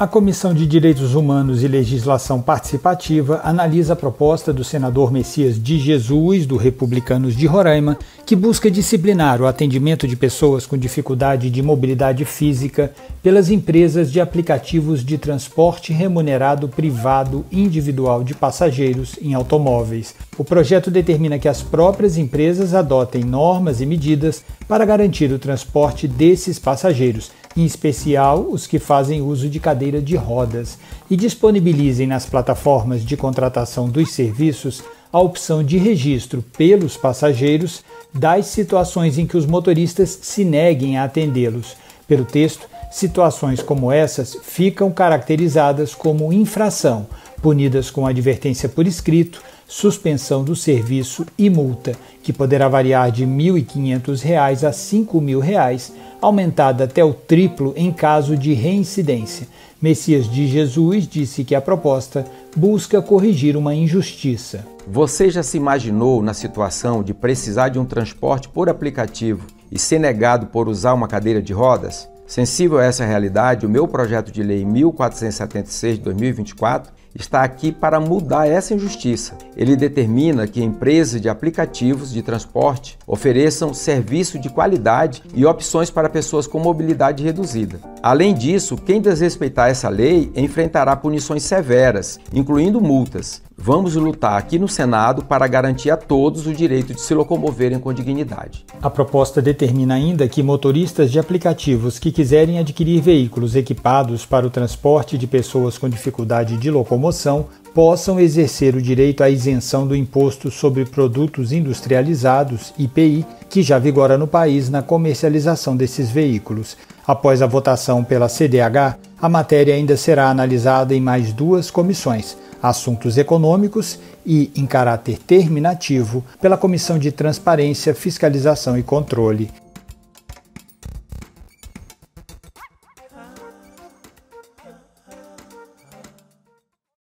A Comissão de Direitos Humanos e Legislação Participativa analisa a proposta do senador Messias de Jesus, do Republicanos de Roraima, que busca disciplinar o atendimento de pessoas com dificuldade de mobilidade física pelas empresas de aplicativos de transporte remunerado privado individual de passageiros em automóveis. O projeto determina que as próprias empresas adotem normas e medidas para garantir o transporte desses passageiros, em especial os que fazem uso de cadeira de rodas, e disponibilizem nas plataformas de contratação dos serviços a opção de registro pelos passageiros das situações em que os motoristas se neguem a atendê-los. Pelo texto, situações como essas ficam caracterizadas como infração, punidas com advertência por escrito, suspensão do serviço e multa, que poderá variar de R$ 1.500 a R$ 5.000, aumentada até o triplo em caso de reincidência. Messias de Jesus disse que a proposta busca corrigir uma injustiça. Você já se imaginou na situação de precisar de um transporte por aplicativo e ser negado por usar uma cadeira de rodas? Sensível a essa realidade, o meu projeto de lei 1476 de 2024 está aqui para mudar essa injustiça. Ele determina que empresas de aplicativos de transporte ofereçam serviço de qualidade e opções para pessoas com mobilidade reduzida. Além disso, quem desrespeitar essa lei enfrentará punições severas, incluindo multas. Vamos lutar aqui no Senado para garantir a todos o direito de se locomoverem com dignidade. A proposta determina ainda que motoristas de aplicativos que quiserem adquirir veículos equipados para o transporte de pessoas com dificuldade de locomoção possam exercer o direito à isenção do Imposto sobre Produtos Industrializados, IPI, que já vigora no país na comercialização desses veículos. Após a votação pela CDH, a matéria ainda será analisada em mais duas comissões: Assuntos Econômicos e, em caráter terminativo, pela Comissão de Transparência, Fiscalização e Controle.